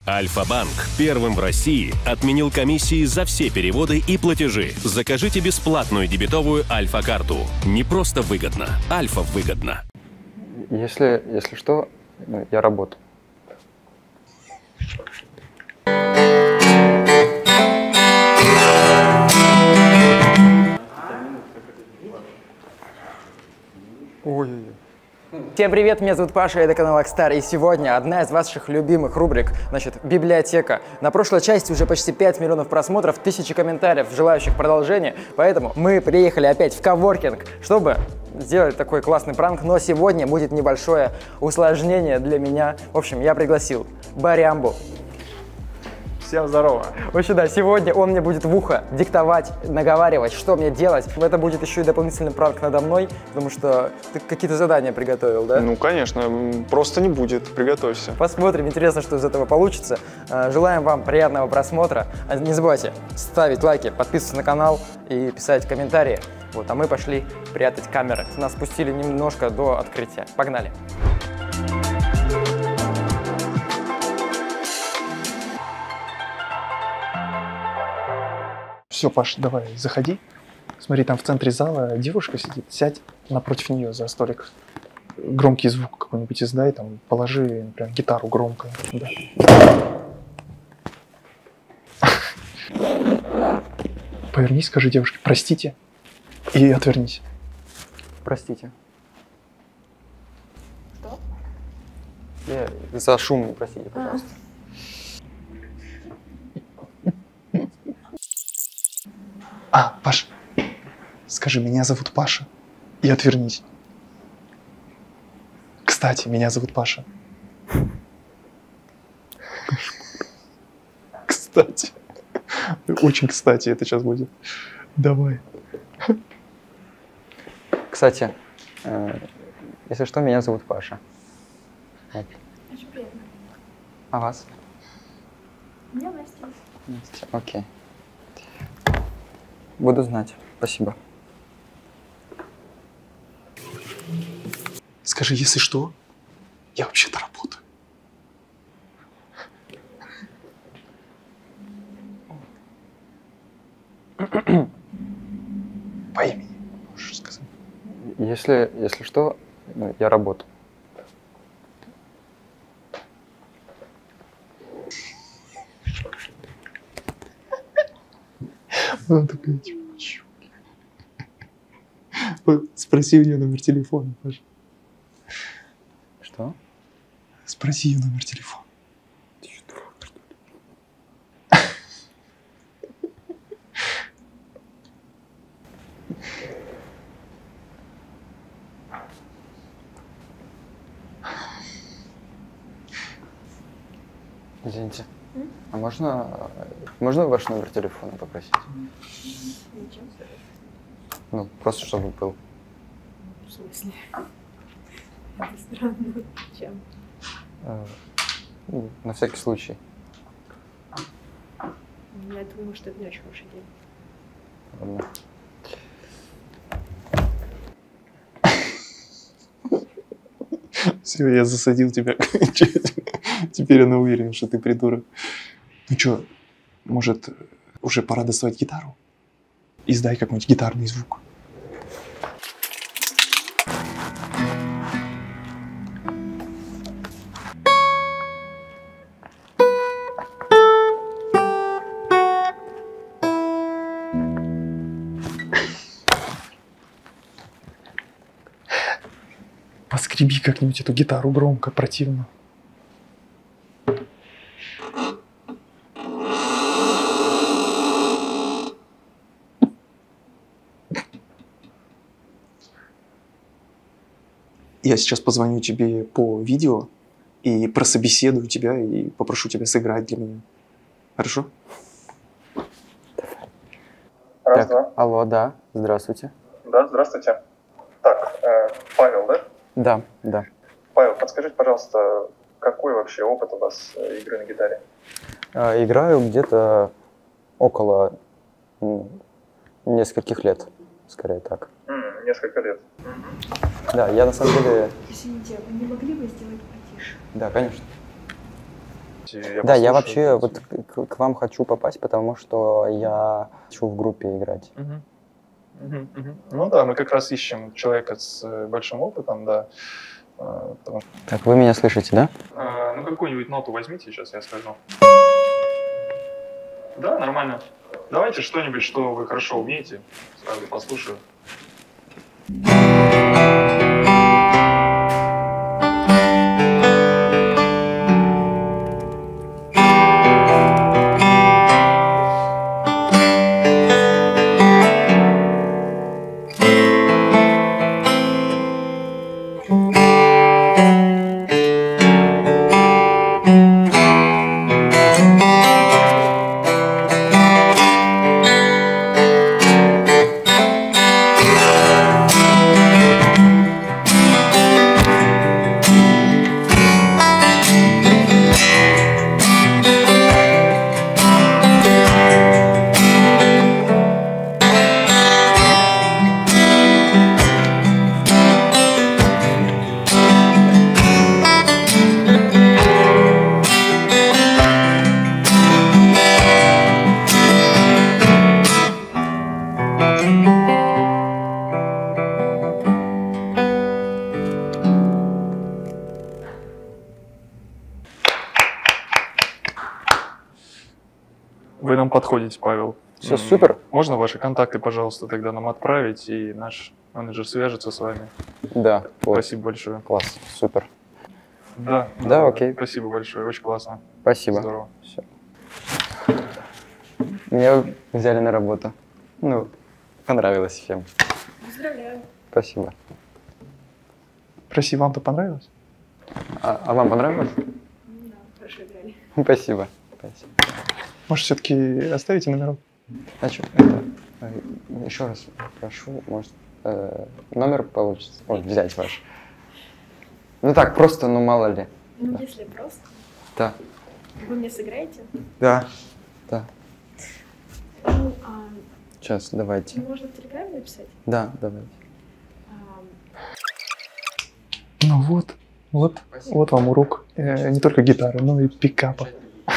Альфа-банк первым в России отменил комиссии за все переводы и платежи. Закажите бесплатную дебетовую Альфа-карту. Не просто выгодно, Альфа выгодно. Если что, я работаю. Ой-ой-ой. Всем привет, меня зовут Паша, это канал Акстар, и сегодня одна из ваших любимых рубрик, значит, библиотека. На прошлой части уже почти 5 миллионов просмотров, 1000 комментариев, желающих продолжения, поэтому мы приехали опять в коворкинг, чтобы сделать такой классный пранк, но сегодня будет небольшое усложнение для меня. В общем, я пригласил Барямбу. Всем здорово. В общем, да, сегодня он мне будет в ухо диктовать, наговаривать, что мне делать. Это будет еще и дополнительный пранк надо мной, потому что ты какие-то задания приготовил, да? Ну, конечно, просто не будет, приготовься. Посмотрим, интересно, что из этого получится. Желаем вам приятного просмотра. Не забывайте ставить лайки, подписываться на канал и писать комментарии. Вот, а мы пошли прятать камеры. Нас спустили немножко до открытия. Погнали. Все, Паш, давай, заходи. Смотри, там в центре зала девушка сидит. Сядь напротив нее за столик. Громкий звук какой-нибудь издай, там, положи, например, гитару громко. Да. Повернись, скажи девушке «простите» и отвернись. Простите. Что? За шум простите, пожалуйста. Паш, скажи, меня зовут Паша, и отвернись. Кстати, меня зовут Паша. Кстати. Очень кстати это сейчас будет. Давай. Кстати, если что, меня зовут Паша. Очень приятно. А вас? Меня Настя. Настя, окей. Буду знать. Спасибо. Скажи, если что, я вообще-то работаю. По имени можешь сказать. Если что, я работаю. Она такая, чё? Спроси у нее номер телефона, Паша. Что? Спроси ее номер телефона. Ты что, дурак, что ли? Извините, а можно ваш номер телефона попросить? Ничего. Ну, просто чтобы был. В смысле? Это странно. Чем? На всякий случай. Я думаю, что это не очень хорошая идея. Ладно. Все, я засадил тебя. Теперь она уверена, что ты придурок. Ну что, может, уже пора доставать гитару? Издай какой-нибудь гитарный звук. Поскреби как-нибудь эту гитару громко, противно. Я сейчас позвоню тебе по видео и прособеседую тебя и попрошу тебя сыграть для меня. Хорошо? Раз, так, два. Алло, да, здравствуйте. Да, здравствуйте. Так, Павел, да? Да, да. Павел, подскажите, пожалуйста, какой вообще опыт у вас игры на гитаре? Играю где-то около нескольких лет, скорее так. Несколько лет. Да, я на самом деле... Извините, вы не могли бы сделать потише? Да, конечно. Да, я вообще вот к вам хочу попасть, потому что я хочу в группе играть. Ну да, мы как раз ищем человека с большим опытом, да. Так, вы меня слышите, да? Ну какую-нибудь ноту возьмите, сейчас я скажу. Да, нормально. Давайте что-нибудь, что вы хорошо умеете, сразу послушаю. Вы нам подходите, Павел. Все супер? Можно ваши контакты, пожалуйста, тогда нам отправить, и наш менеджер свяжется с вами. Да. Вот. Спасибо большое. Класс, супер. Да, Да, окей. Спасибо большое, очень классно. Спасибо. Здорово. Всё. Меня взяли на работу. Ну, понравилось всем. Поздравляю. Спасибо. Прости, вам-то понравилось? А вам понравилось? Да, хорошо играли. Спасибо. Спасибо. Может, все-таки оставите номерок? Значит, еще раз прошу, может, номер получится взять ваш. Ну так, просто, ну мало ли. Ну, Да. если просто. Да. Вы мне сыграете? Да. Да. Ну, Сейчас, давайте. можно в Телеграме написать? Да, давайте. Ну вот вам урок. Не только гитары, но и пикапа.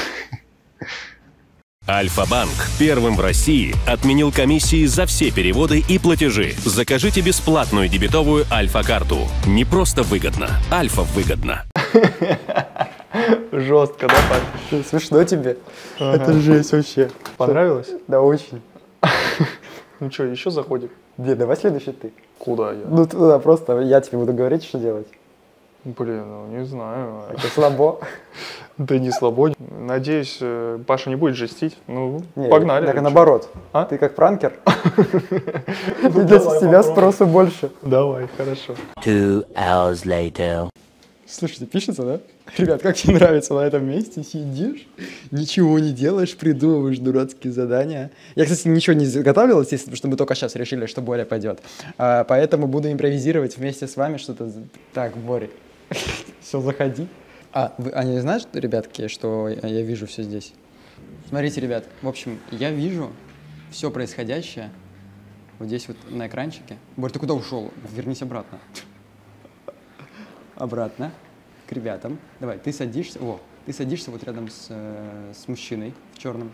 Альфа-банк первым в России отменил комиссии за все переводы и платежи. Закажите бесплатную дебетовую Альфа-карту. Не просто выгодно, Альфа выгодно. Жестко, да, Павел? Смешно тебе? Ага. Это жесть вообще. Понравилось? Да, очень. Ну что, еще заходим? Давай следующий ты. Куда я? Ну, туда просто я тебе буду говорить, что делать. Блин, ну не знаю. Это слабо. Да не слабо. Надеюсь, Паша не будет жестить. Ну, Не, погнали. Так наоборот. А? Ты как пранкер. И для тебя спроса больше. Давай, хорошо. 2 hours later. Слушайте, пишется, да? Ребят, как тебе нравится на этом месте? Сидишь, ничего не делаешь, придумываешь дурацкие задания. Я, кстати, ничего не заготавливал, естественно, потому что мы только сейчас решили, что Боря пойдет. Поэтому буду импровизировать вместе с вами что-то. Так, Боря, все, заходи. Они знают, ребятки, что я вижу все здесь? Смотрите, ребят, в общем, я вижу все происходящее вот здесь вот на экранчике. Боря, ты куда ушел? Вернись обратно. Обратно к ребятам. Давай, ты садишься. Ты садишься вот рядом с мужчиной в черном.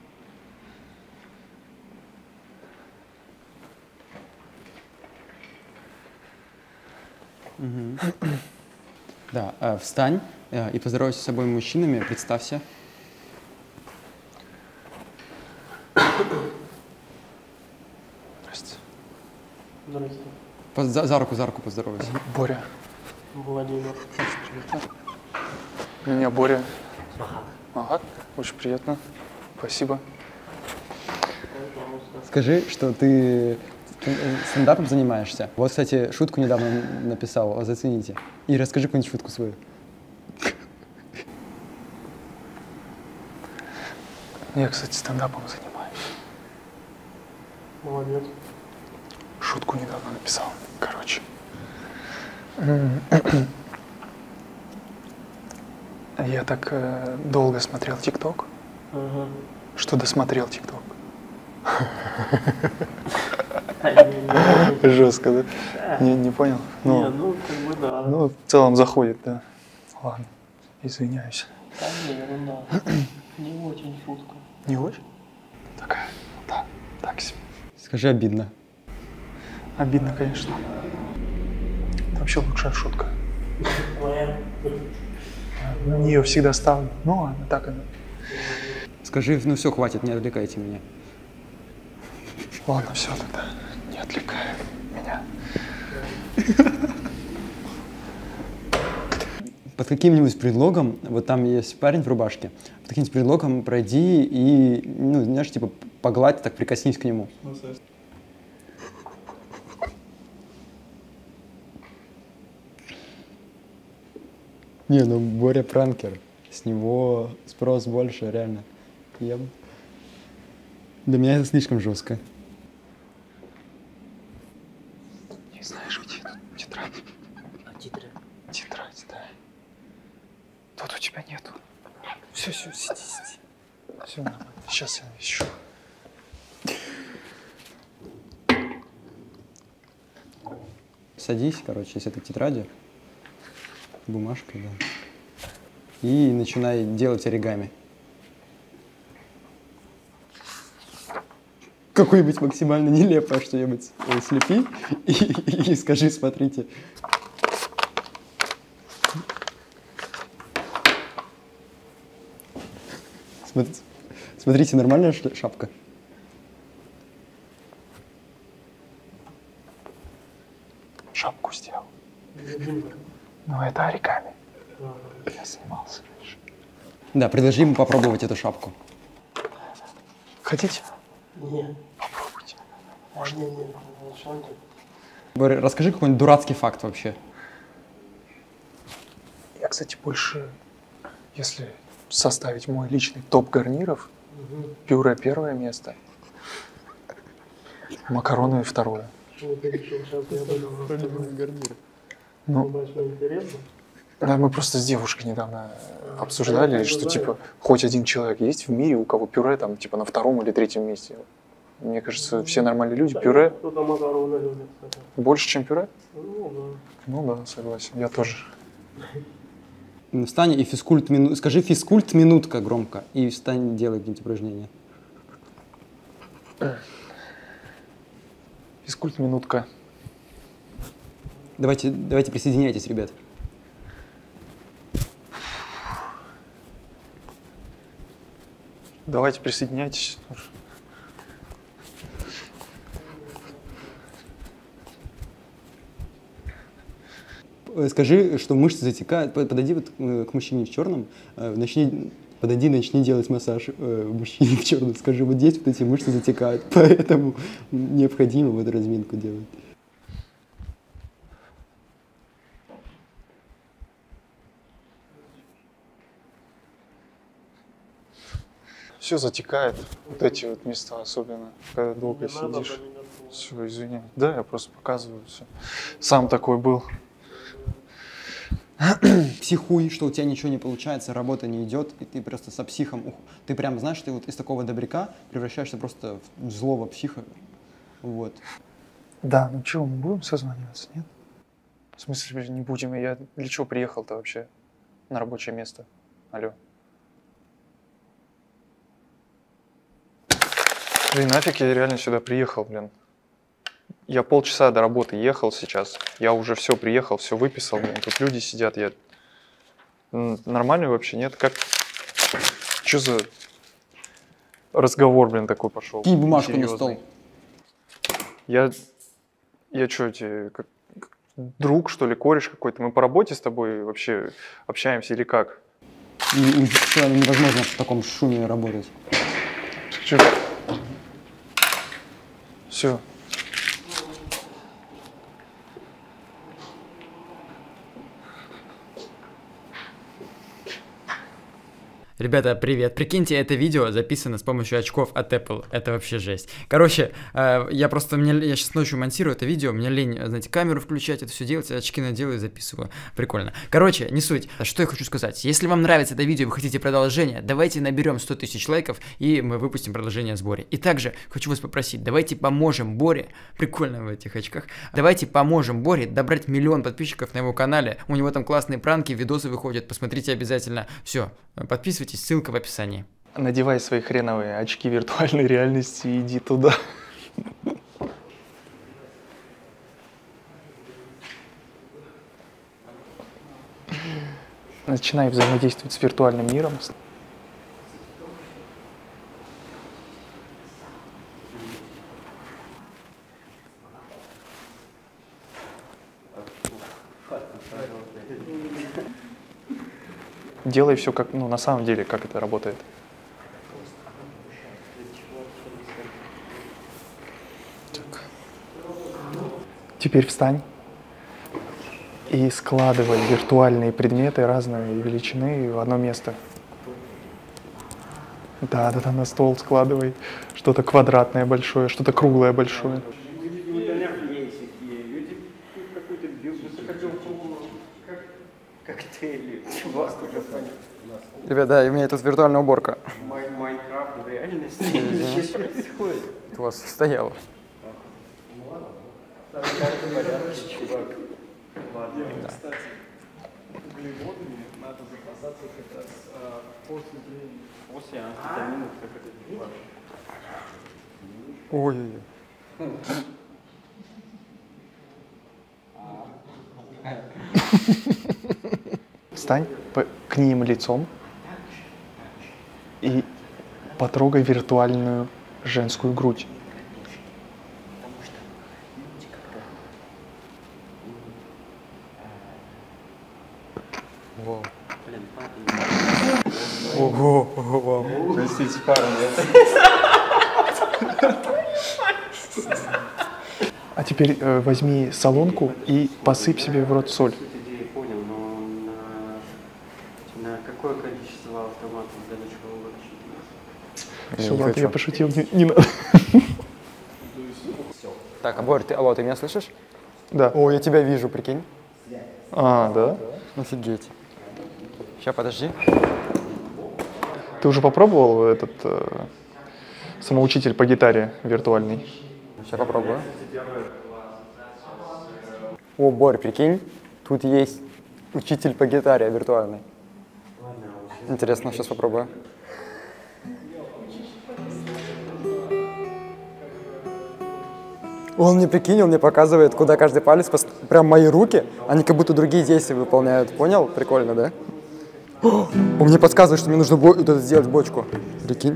Да, встань и поздоровайся с обоими мужчинами, представься. Здрасте. Здравствуйте. За руку поздоровайся. Боря. Владимир. Меня Боря. Ага, очень приятно. Спасибо. Скажи, что ты стендапом занимаешься. Вот, кстати, шутку недавно написал, зацените. И расскажи какую-нибудь шутку свою. Я, кстати, стендапом занимаюсь. Молодец. Шутку недавно написал. Короче. Я так долго смотрел ТикТок, что досмотрел ТикТок. Жестко, да? Не понял? Не, ну, как бы да. Ну, в целом заходит, да. Ладно, извиняюсь. Да не, ерунда. Не очень шутка. Не очень? Такая, да, так себе. Скажи, обидно. Обидно, конечно. Это вообще лучшая шутка. Моя. На нее всегда ставлю. Ну ладно, так она. Скажи, ну все, хватит, не отвлекайте меня. Ладно, все тогда. Не отвлекай меня. Под каким-нибудь предлогом, вот там есть парень в рубашке, под каким-нибудь предлогом пройди и, ну, знаешь, типа, погладь, так прикоснись к нему. Не, ну Боря пранкер, с него спрос больше, реально. Для меня это слишком жестко. Не знаешь, где тетрадь? Титры. Тетрадь, да. Тут у тебя нету. Все, сиди. Все нормально. Сейчас я ищу. Садись, короче, с этой тетрадью, бумажкой, да, и начинай делать оригами. Какое-нибудь максимально нелепое что-нибудь слепи и скажи, смотрите. Смотрите, нормальная шапка? Шапку сделал. Ну, это оригами. Я занимался. Да, предложи ему попробовать эту шапку. Хотите? Не. Попробуйте. Не, шанти. Боря, расскажи какой-нибудь дурацкий факт вообще. Я, кстати, больше, если составить мой личный топ гарниров, пюре первое место, макароны второе. Почему ты решил сейчас я буду гарниры. Ну, интересно. Да, мы просто с девушкой недавно обсуждали, что типа хоть один человек есть в мире, у кого пюре там типа на втором или третьем месте. Мне кажется, все нормальные люди пюре Кто-то макароны любит, кстати. больше, чем пюре. Ну, да. Ну да, согласен, я тоже. Встань и скажи физкульт минутка громко, и встань, делай какие-нибудь упражнения. Физкульт минутка. Давайте присоединяйтесь, ребят. Давайте присоединяйтесь. Скажи, что мышцы затекают. Подойди вот к мужчине в черном, начни делать массаж мужчине в черном. Скажи, вот здесь вот эти мышцы затекают, поэтому необходимо вот разминку делать. Все затекает, вот эти вот места особенно, когда долго Не надо сидишь. поменяться. Все, извини. Да, я просто показываю все. Сам такой был. Психуй, что у тебя ничего не получается, работа не идет, и ты просто со психом, ты прям, знаешь, ты вот из такого добряка превращаешься просто в злого психа, вот. Да, ну чего, мы будем созваниваться, нет? В смысле, не будем, я для чего приехал-то вообще на рабочее место? Алло. Блин, нафиг я реально сюда приехал, блин. Я полчаса до работы ехал сейчас. Я уже все приехал, все выписал, блин. Тут люди сидят, я... Нормально вообще, нет? Как... Что за разговор, блин, такой пошел? Кинь бумажку на Серьезный. стол. Я что, тебе как друг, что ли, кореш какой-то? Мы по работе с тобой вообще общаемся или как? Невозможно в таком шуме работать. Все. Ребята, привет. Прикиньте, это видео записано с помощью очков от Apple. Это вообще жесть. Короче, я сейчас ночью монтирую это видео, мне лень, знаете, камеру включать, это все делать, очки надел и записываю. Прикольно. Короче, не суть. Что я хочу сказать. Если вам нравится это видео и вы хотите продолжение, давайте наберем 100 тысяч лайков, и мы выпустим продолжение о сборе. И также хочу вас попросить, давайте поможем Боре, прикольно в этих очках, давайте поможем Боре добрать 1 миллион подписчиков на его канале. У него там классные пранки, видосы выходят, посмотрите обязательно. Все, подписывайтесь. Ссылка в описании. Надевай свои хреновые очки виртуальной реальности и иди туда. Начинай взаимодействовать с виртуальным миром. Делай все как, на самом деле, как это работает. Так. Теперь встань и складывай виртуальные предметы разной величины в одно место. Да, на стол складывай. Что-то квадратное большое, что-то круглое большое. Ребята, да, у меня тут виртуальная уборка. Майнкрафт в реальности. Что происходит? У вас стояло. Углеводами надо запасаться как раз после амфетаминов, как это Ой-ой-ой. Встань к ним лицом и потрогай виртуальную женскую грудь. Вау. Ого, вау. Простите, парни. А теперь возьми солонку и посыпь себе в рот соль. Я понял, но на какое количество автоматов для начала выращивать? Все, ладно, я пошутил, не надо. Так, Борь, ты меня слышишь? Да. О, я тебя вижу, прикинь. А, да? Офигеть. Сейчас, подожди. Ты уже попробовал этот самоучитель по гитаре виртуальный? Сейчас попробую. О, Борь, прикинь, тут есть учитель по гитаре виртуальный. Интересно, сейчас попробую. Он мне, прикинь, он мне показывает, куда каждый палец, прям мои руки, они как будто другие действия выполняют. Понял? Прикольно, да? О, он мне подсказывает, что мне нужно вот это сделать бочку. Прикинь.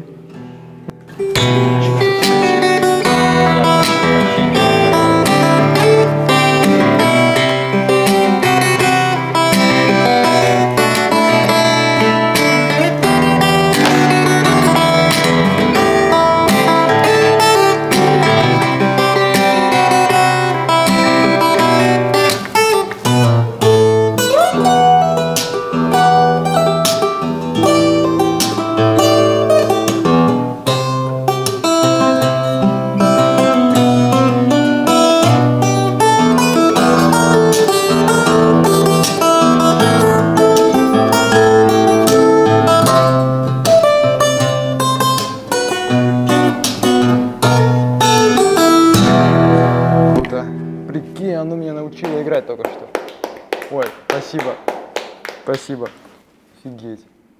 Прикинь, оно меня научило играть только что. Ой, спасибо. Спасибо. Офигеть.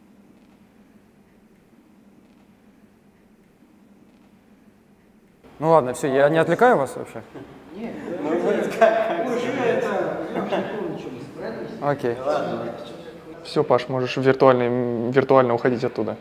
Ну ладно, все, я не отвлекаю вас вообще? Нет. Окей. Все, Паш, можешь виртуально уходить оттуда.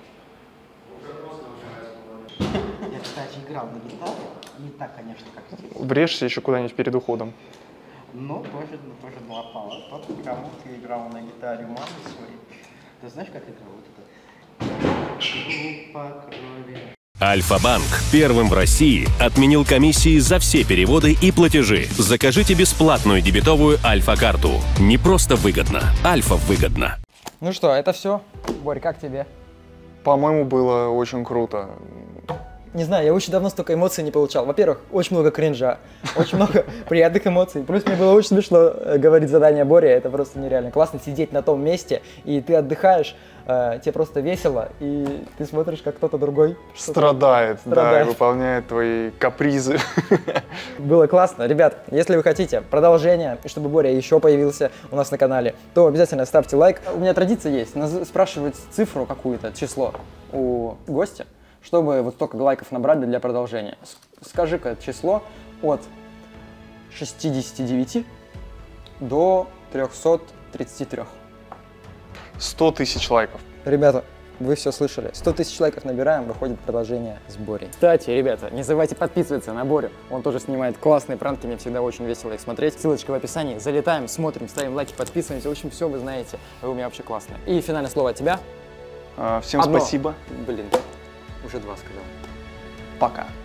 Я, кстати, играл на гитаре. Не так, конечно, как здесь. Врежься еще куда-нибудь перед уходом. Но тоже налопало. Тот, кому ты играл на гитаре мамы своей. Ты знаешь, как играл вот это? По крови. Альфа-банк первым в России отменил комиссии за все переводы и платежи. Закажите бесплатную дебетовую Альфа-карту. Не просто выгодно, Альфа выгодно. Ну что, это все? Борь, как тебе? По-моему, было очень круто. Не знаю, я очень давно столько эмоций не получал. Во-первых, очень много кринжа, очень много приятных эмоций. Плюс мне было очень смешно говорить задание Бори, это просто нереально. Классно сидеть на том месте, и ты отдыхаешь, тебе просто весело, и ты смотришь, как кто-то другой Страдает, да, и выполняет твои капризы. Было классно. Ребят, если вы хотите продолжение, и чтобы Боря еще появился у нас на канале, то обязательно ставьте лайк. У меня традиция есть, спрашивать цифру какую-то, число у гостя, чтобы вот столько лайков набрать для продолжения. Скажи-ка число от 69 до 333. 100 тысяч лайков. Ребята, вы все слышали. 100 тысяч лайков набираем, выходит продолжение с Борей. Кстати, ребята, не забывайте подписываться на Борю. Он тоже снимает классные пранки, мне всегда очень весело их смотреть. Ссылочка в описании. Залетаем, смотрим, ставим лайки, подписываемся. В общем, все вы знаете. Вы у меня вообще классные. И финальное слово от тебя. Всем спасибо. Блин, уже 2 сказал. Пока.